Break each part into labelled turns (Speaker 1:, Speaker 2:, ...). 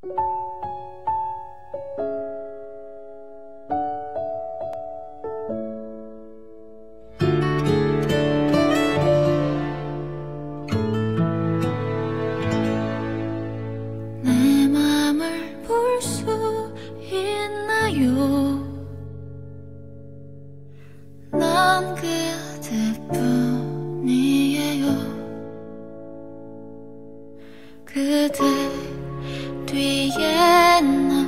Speaker 1: 난 그대뿐이에요. 그대 뒤에 나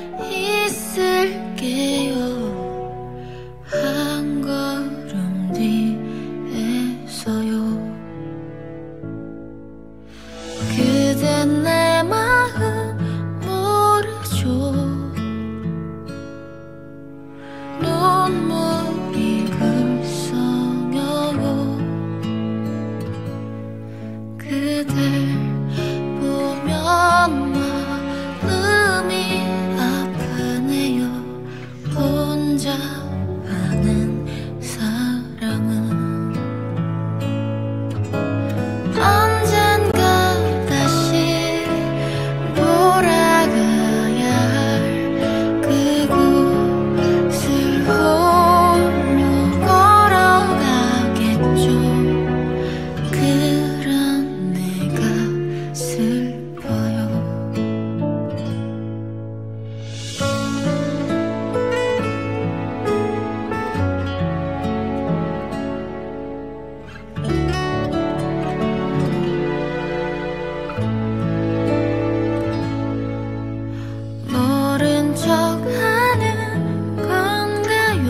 Speaker 1: 있을게요. 한 걸음 뒤에서요. 그대 내 마음 모르죠. 눈물이 글썽여요. 그댈 보면 마음이 아프네요. 혼자 하는 사랑은 언젠가 다시 돌아가야 할 그곳을 홀로 걸어가겠죠. 그런 내가 슬퍼요. 모른 척 하는 건가요?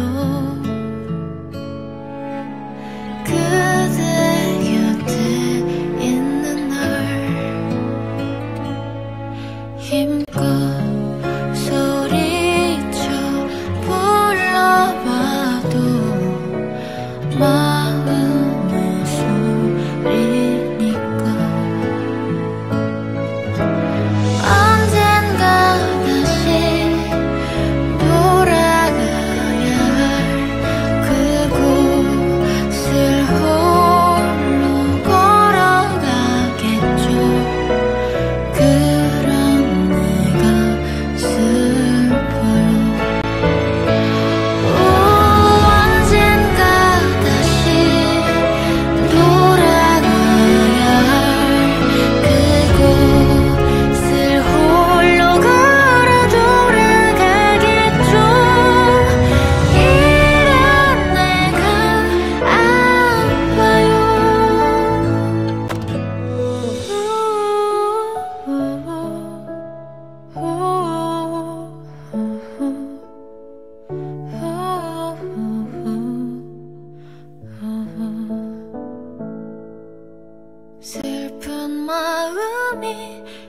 Speaker 1: 그대 곁에 있는 날 힘껏 소리쳐 불러봐도 마음의 소리니까. 언젠가 다시 돌아가야 할 그곳을 홀로 걸어가겠죠. 그런 내가 슬퍼요. 언젠가 다시 돌아가야 할 그곳을 홀로 걸어 돌아가겠죠. 이런 내가 아파요. 슬픈 마음이